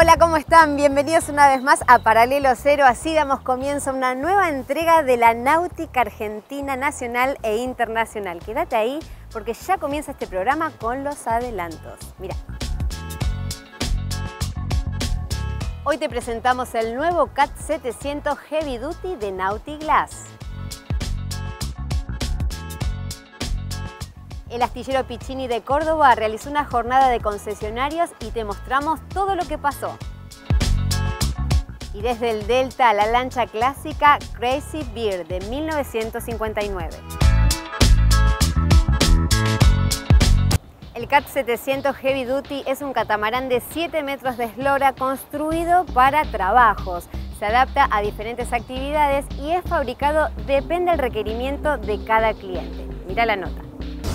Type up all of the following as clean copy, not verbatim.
Hola, ¿cómo están? Bienvenidos una vez más a Paralelo Cero. Así damos comienzo a una nueva entrega de la náutica argentina nacional e internacional. Quédate ahí porque ya comienza este programa con los adelantos. Mira. Hoy te presentamos el nuevo CAT 700 Heavy Duty de Nautiglass. El astillero Piccini de Córdoba realizó una jornada de concesionarios y te mostramos todo lo que pasó. Y desde el Delta a la lancha clásica Crazy Bear de 1959. El CAT 700 Heavy Duty es un catamarán de 7 metros de eslora construido para trabajos. Se adapta a diferentes actividades y es fabricado depende del requerimiento de cada cliente. Mira la nota.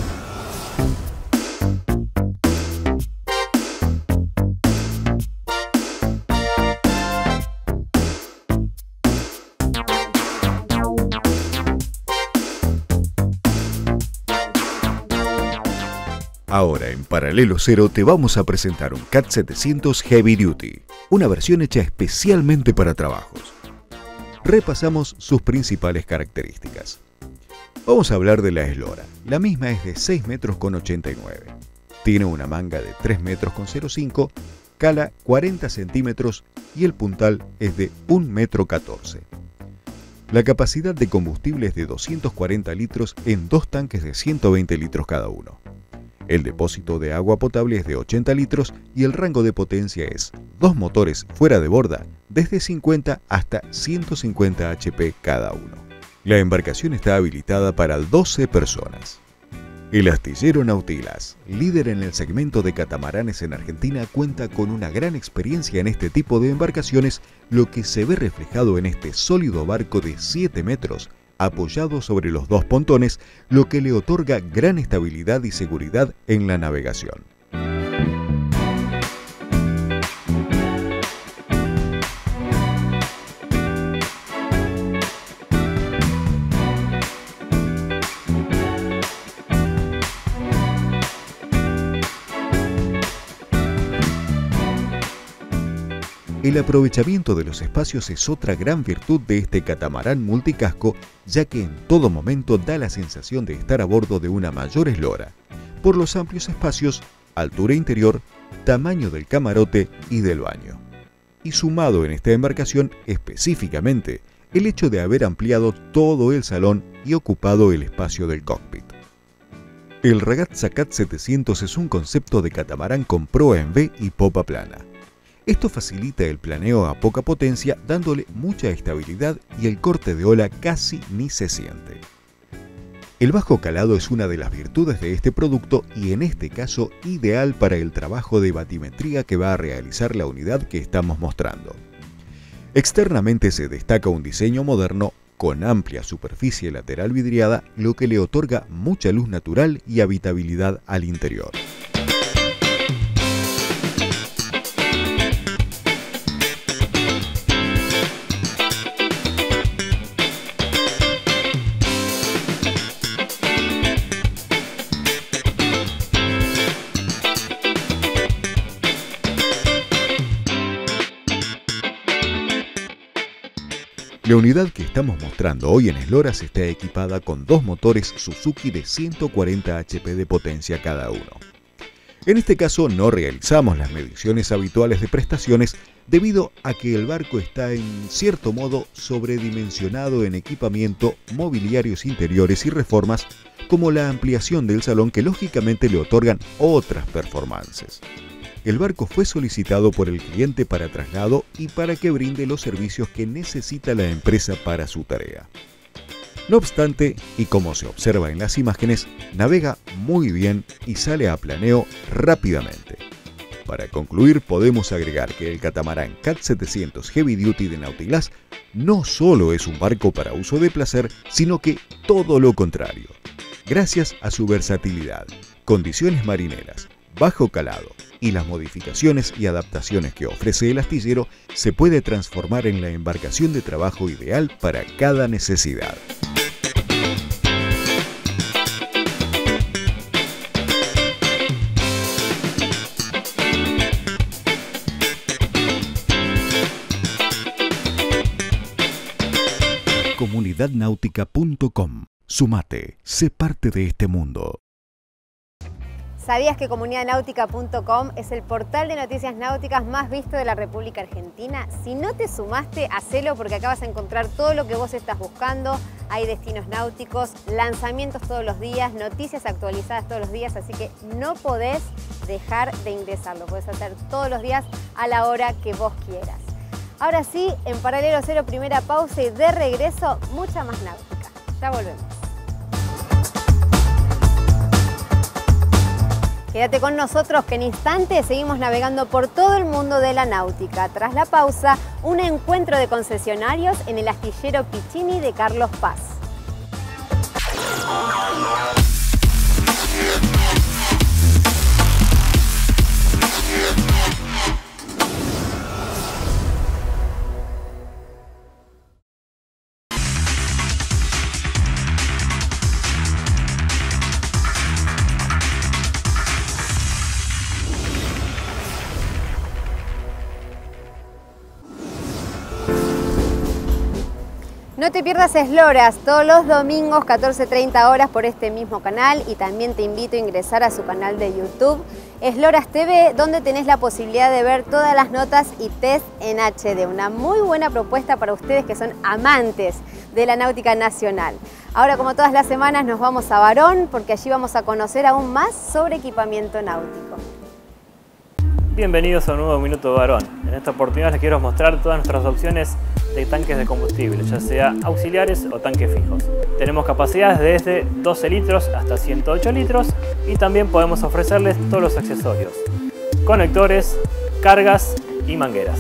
Ahora en Paralelo Cero te vamos a presentar un CAT 700 Heavy Duty, una versión hecha especialmente para trabajos. Repasamos sus principales características. Vamos a hablar de la eslora. La misma es de 6 metros con 89. Tiene una manga de 3 metros con 05, cala 40 centímetros y el puntal es de 1 metro 14. La capacidad de combustible es de 240 litros en 2 tanques de 120 litros cada uno. El depósito de agua potable es de 80 litros y el rango de potencia es 2 motores fuera de borda desde 50 hasta 150 HP cada uno. La embarcación está habilitada para 12 personas. El astillero Nautiglass, líder en el segmento de catamaranes en Argentina, cuenta con una gran experiencia en este tipo de embarcaciones, lo que se ve reflejado en este sólido barco de 7 metros, apoyado sobre los 2 pontones, lo que le otorga gran estabilidad y seguridad en la navegación. El aprovechamiento de los espacios es otra gran virtud de este catamarán multicasco, ya que en todo momento da la sensación de estar a bordo de una mayor eslora, por los amplios espacios, altura interior, tamaño del camarote y del baño. Y sumado en esta embarcación específicamente, el hecho de haber ampliado todo el salón y ocupado el espacio del cockpit. El Ragazza CAT 700 es un concepto de catamarán con proa en V y popa plana. Esto facilita el planeo a poca potencia, dándole mucha estabilidad y el corte de ola casi ni se siente. El bajo calado es una de las virtudes de este producto y en este caso ideal para el trabajo de batimetría que va a realizar la unidad que estamos mostrando. Externamente se destaca un diseño moderno con amplia superficie lateral vidriada, lo que le otorga mucha luz natural y habitabilidad al interior. La unidad que estamos mostrando hoy en esloras está equipada con 2 motores Suzuki de 140 HP de potencia cada uno. En este caso no realizamos las mediciones habituales de prestaciones debido a que el barco está en cierto modo sobredimensionado en equipamiento, mobiliarios interiores y reformas, como la ampliación del salón que lógicamente le otorgan otras performances. El barco fue solicitado por el cliente para traslado y para que brinde los servicios que necesita la empresa para su tarea. No obstante, y como se observa en las imágenes, navega muy bien y sale a planeo rápidamente. Para concluir, podemos agregar que el catamarán CAT 700 Heavy Duty de Nautiglass no solo es un barco para uso de placer, sino que todo lo contrario. Gracias a su versatilidad, condiciones marineras, bajo calado y las modificaciones y adaptaciones que ofrece el astillero, se puede transformar en la embarcación de trabajo ideal para cada necesidad. comunidadnáutica.com. Sumate, sé parte de este mundo. ¿Sabías que comunidadnáutica.com es el portal de noticias náuticas más visto de la República Argentina? Si no te sumaste, hacelo porque acá vas a encontrar todo lo que vos estás buscando. Hay destinos náuticos, lanzamientos todos los días, noticias actualizadas todos los días, así que no podés dejar de ingresarlo. Podés hacer todos los días a la hora que vos quieras. Ahora sí, en Paralelo Cero, primera pausa y de regreso, mucha más náutica. Ya volvemos. Quédate con nosotros que en instantes seguimos navegando por todo el mundo de la náutica. Tras la pausa, un encuentro de concesionarios en el astillero Piccini de Carlos Paz. No te pierdas Esloras todos los domingos 14:30 horas por este mismo canal y también te invito a ingresar a su canal de YouTube Esloras TV, donde tenés la posibilidad de ver todas las notas y test en HD. Una muy buena propuesta para ustedes que son amantes de la náutica nacional. Ahora, como todas las semanas, nos vamos a Varón porque allí vamos a conocer aún más sobre equipamiento náutico. Bienvenidos a un nuevo Minuto Varón. En esta oportunidad les quiero mostrar todas nuestras opciones de tanques de combustible, ya sea auxiliares o tanques fijos. Tenemos capacidades desde 12 litros hasta 108 litros y también podemos ofrecerles todos los accesorios, conectores, cargas y mangueras.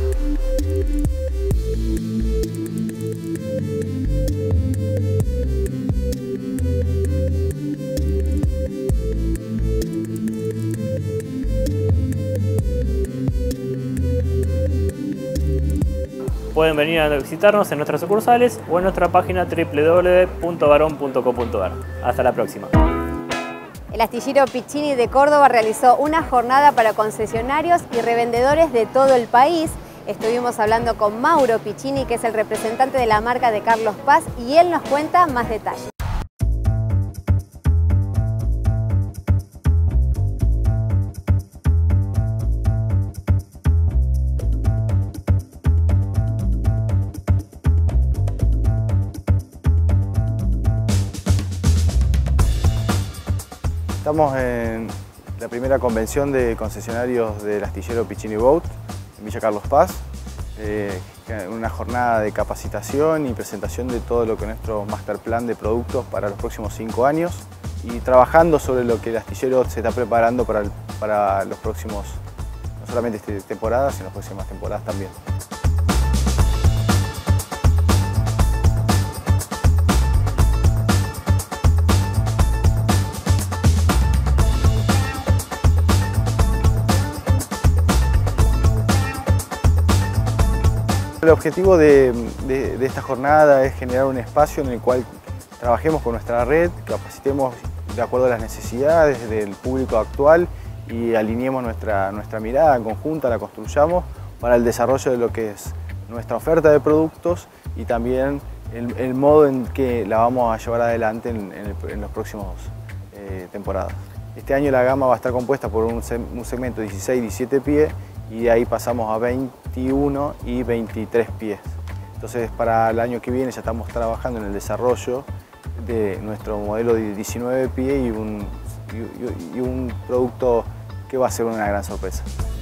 Pueden venir a visitarnos en nuestras sucursales o en nuestra página www.varon.com.ar. Hasta la próxima. El astillero Piccini de Córdoba realizó una jornada para concesionarios y revendedores de todo el país. Estuvimos hablando con Mauro Piccini, que es el representante de la marca de Carlos Paz, y él nos cuenta más detalles. Estamos en la primera convención de concesionarios del astillero Piccini Boat en Villa Carlos Paz. Una jornada de capacitación y presentación de todo lo que es nuestro master plan de productos para los próximos 5 años y trabajando sobre lo que el astillero se está preparando para los próximos, no solamente esta temporada, sino las próximas temporadas también. El objetivo de esta jornada es generar un espacio en el cual trabajemos con nuestra red, capacitemos de acuerdo a las necesidades del público actual y alineemos nuestra mirada conjunta, la construyamos para el desarrollo de lo que es nuestra oferta de productos y también el modo en que la vamos a llevar adelante en los próximos temporadas. Este año la gama va a estar compuesta por un segmento 16 y 17 pies y de ahí pasamos a 21 y 23 pies. Entonces para el año que viene ya estamos trabajando en el desarrollo de nuestro modelo de 19 pies y un producto que va a ser una gran sorpresa.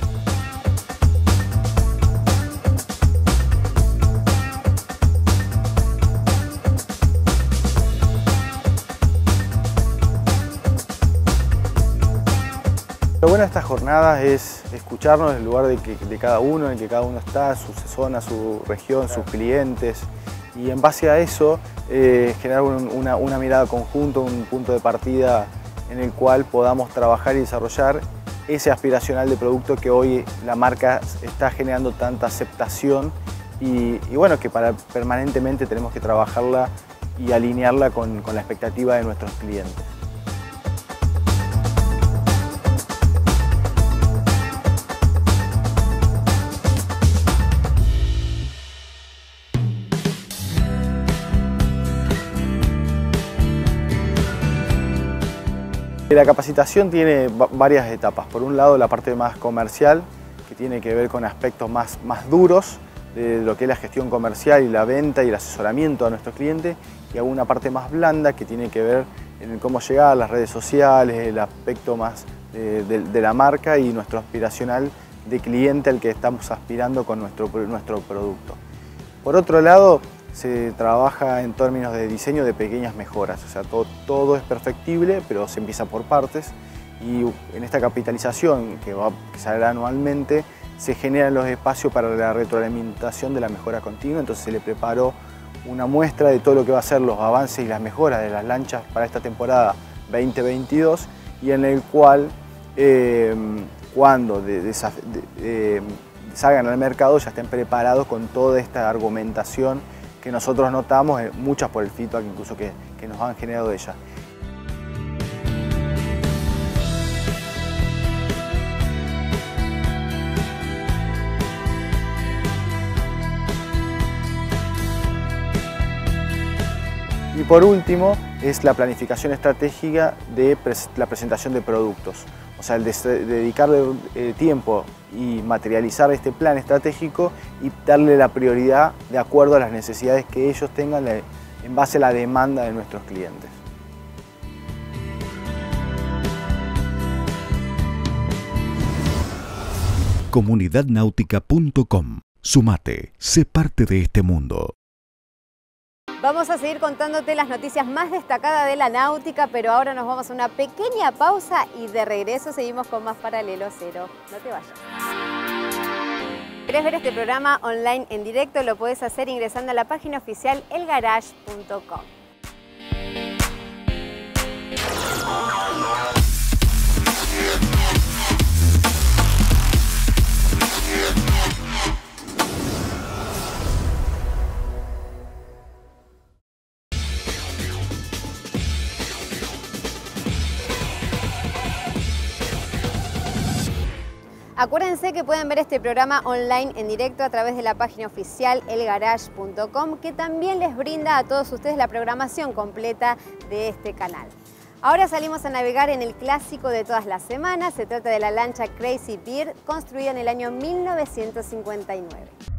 Lo bueno de estas jornadas es escucharnos en el lugar de cada uno, en el que cada uno está, su zona, su región, sus clientes, y en base a eso generar una mirada conjunta, un punto de partida en el cual podamos trabajar y desarrollar ese aspiracional de producto que hoy la marca está generando tanta aceptación y bueno, que permanentemente tenemos que trabajarla y alinearla con la expectativa de nuestros clientes. La capacitación tiene varias etapas. Por un lado, la parte más comercial, que tiene que ver con aspectos más duros de lo que es la gestión comercial y la venta y el asesoramiento a nuestros clientes, y alguna parte más blanda que tiene que ver en cómo llegar a las redes sociales, el aspecto más de la marca y nuestro aspiracional de cliente al que estamos aspirando con nuestro producto. Por otro lado, se trabaja en términos de diseño de pequeñas mejoras, o sea, todo es perfectible, pero se empieza por partes, y en esta capitalización que se hará anualmente se generan los espacios para la retroalimentación de la mejora continua. Entonces se le preparó una muestra de todo lo que va a ser los avances y las mejoras de las lanchas para esta temporada 2022, y en el cual cuando salgan al mercado ya estén preparados con toda esta argumentación que nosotros notamos, muchas por el feedback incluso que nos han generado de ellas. Y por último es la planificación estratégica de la presentación de productos. O sea, el dedicarle tiempo y materializar este plan estratégico y darle la prioridad de acuerdo a las necesidades que ellos tengan en base a la demanda de nuestros clientes. Comunidadnautica.com. Sumate, sé parte de este mundo. Vamos a seguir contándote las noticias más destacadas de la náutica, pero ahora nos vamos a una pequeña pausa y de regreso seguimos con más Paralelo Cero. No te vayas. ¿Querés ver este programa online en directo? Lo puedes hacer ingresando a la página oficial elgarage.com. Acuérdense que pueden ver este programa online en directo a través de la página oficial elgarage.com, que también les brinda a todos ustedes la programación completa de este canal. Ahora salimos a navegar en el clásico de todas las semanas. Se trata de la lancha Crazy Bird, construida en el año 1959.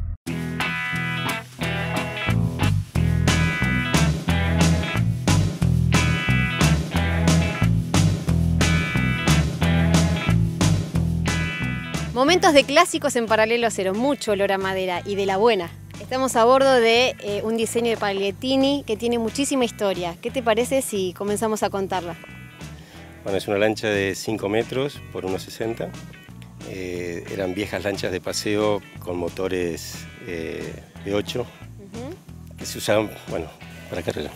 Momentos de clásicos en Paralelo Cero, mucho olor a madera y de la buena. Estamos a bordo de un diseño de Paglietini que tiene muchísima historia. ¿Qué te parece si comenzamos a contarla? Bueno, es una lancha de 5 metros por 1,60. Eran viejas lanchas de paseo con motores de 8 que se usaban, bueno, para carrera.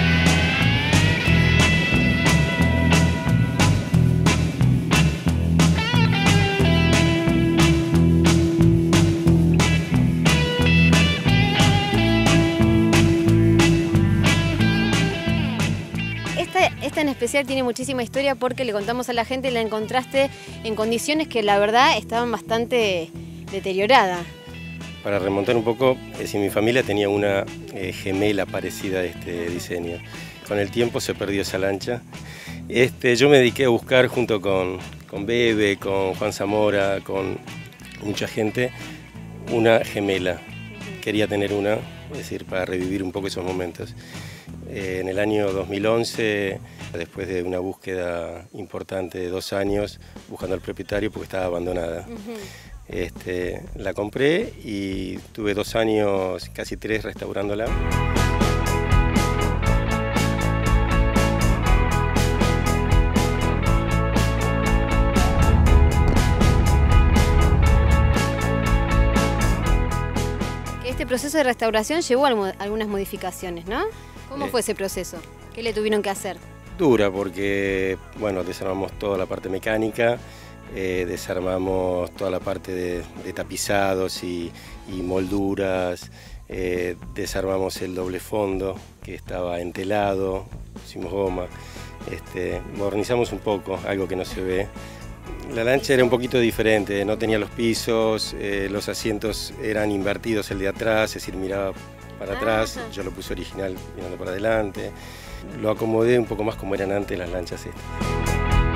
Esta en especial tiene muchísima historia porque le contamos a la gente, la encontraste en condiciones que la verdad estaban bastante deterioradas. Para remontar un poco, si mi familia tenía una gemela parecida a este diseño. Con el tiempo se perdió esa lancha. Yo me dediqué a buscar junto con Bebe, con Juan Zamora, con mucha gente, una gemela. Quería tener una, es decir, para revivir un poco esos momentos. En el año 2011, después de una búsqueda importante de 2 años, buscando al propietario porque estaba abandonada. La compré y tuve 2 años, casi 3, restaurándola. Este proceso de restauración llevó a algunas modificaciones, ¿no? ¿Cómo fue ese proceso? ¿Qué le tuvieron que hacer? Dura porque, bueno, desarmamos toda la parte mecánica, desarmamos toda la parte de tapizados y molduras, desarmamos el doble fondo que estaba entelado, pusimos goma, modernizamos un poco, algo que no se ve. La lancha era un poquito diferente, no tenía los pisos, los asientos eran invertidos, el de atrás, es decir, miraba para atrás, yo lo puse original mirando para adelante. Lo acomodé un poco más como eran antes las lanchas estas.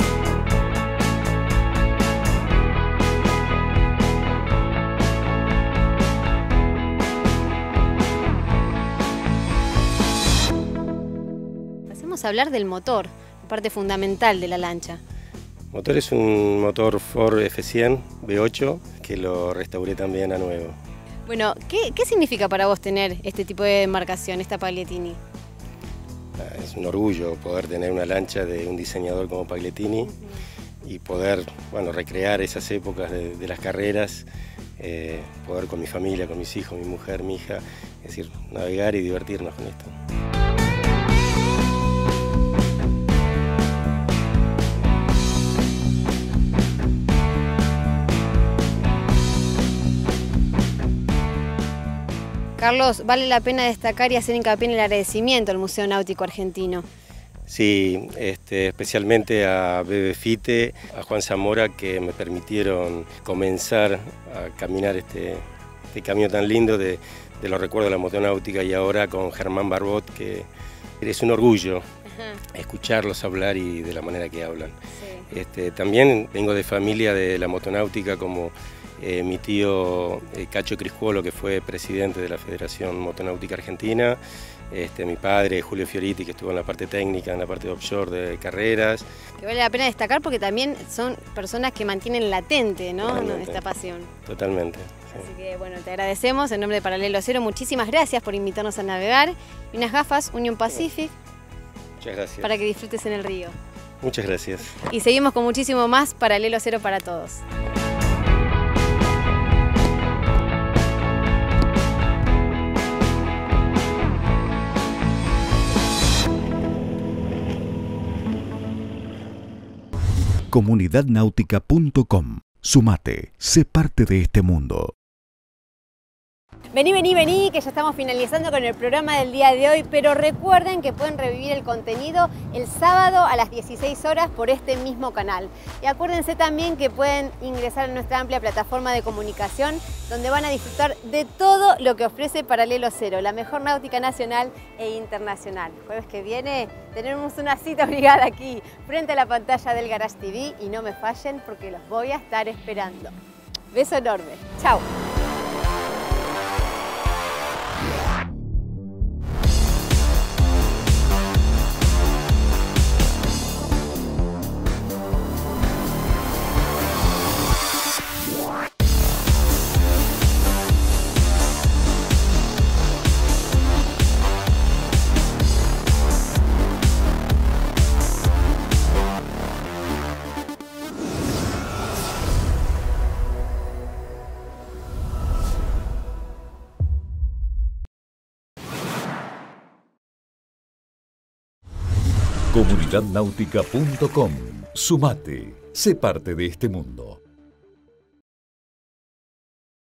vamos a hablar del motor, parte fundamental de la lancha. El motor es un motor Ford F100 V8 que lo restauré también a nuevo. Bueno, ¿qué significa para vos tener este tipo de embarcación, esta Paglietini? Es un orgullo poder tener una lancha de un diseñador como Paglietini y poder, bueno, recrear esas épocas de las carreras, poder con mi familia, con mis hijos, mi mujer, mi hija, es decir, navegar y divertirnos con esto. Carlos, vale la pena destacar y hacer hincapié en el agradecimiento al Museo Náutico Argentino. Sí, especialmente a Bebe Fite, a Juan Zamora, que me permitieron comenzar a caminar este camino tan lindo de los recuerdos de la motonáutica, y ahora con Germán Barbot, que es un orgullo escucharlos hablar y de la manera que hablan. Sí. También vengo de familia de la motonáutica, como mi tío Cacho Criscuolo, que fue presidente de la Federación Motonáutica Argentina, mi padre Julio Fioriti, que estuvo en la parte técnica, en la parte de offshore de carreras. Que vale la pena destacar porque también son personas que mantienen latente, ¿no? Esta pasión. Totalmente. Sí. Así que bueno, te agradecemos en nombre de Paralelo Cero, muchísimas gracias por invitarnos a navegar, y unas gafas Union Pacific. Muchas gracias. Para que disfrutes en el río. Muchas gracias. Y seguimos con muchísimo más Paralelo Cero para todos. Comunidadnáutica.com. Sumate, sé parte de este mundo. Vení, vení, vení, que ya estamos finalizando con el programa del día de hoy, pero recuerden que pueden revivir el contenido el sábado a las 16 horas por este mismo canal. Y acuérdense también que pueden ingresar a nuestra amplia plataforma de comunicación, donde van a disfrutar de todo lo que ofrece Paralelo Cero, la mejor náutica nacional e internacional. El jueves que viene tenemos una cita obligada aquí, frente a la pantalla del Garage TV, y no me fallen porque los voy a estar esperando. Beso enorme. Chao. Comunidadnáutica.com. Sumate, sé parte de este mundo.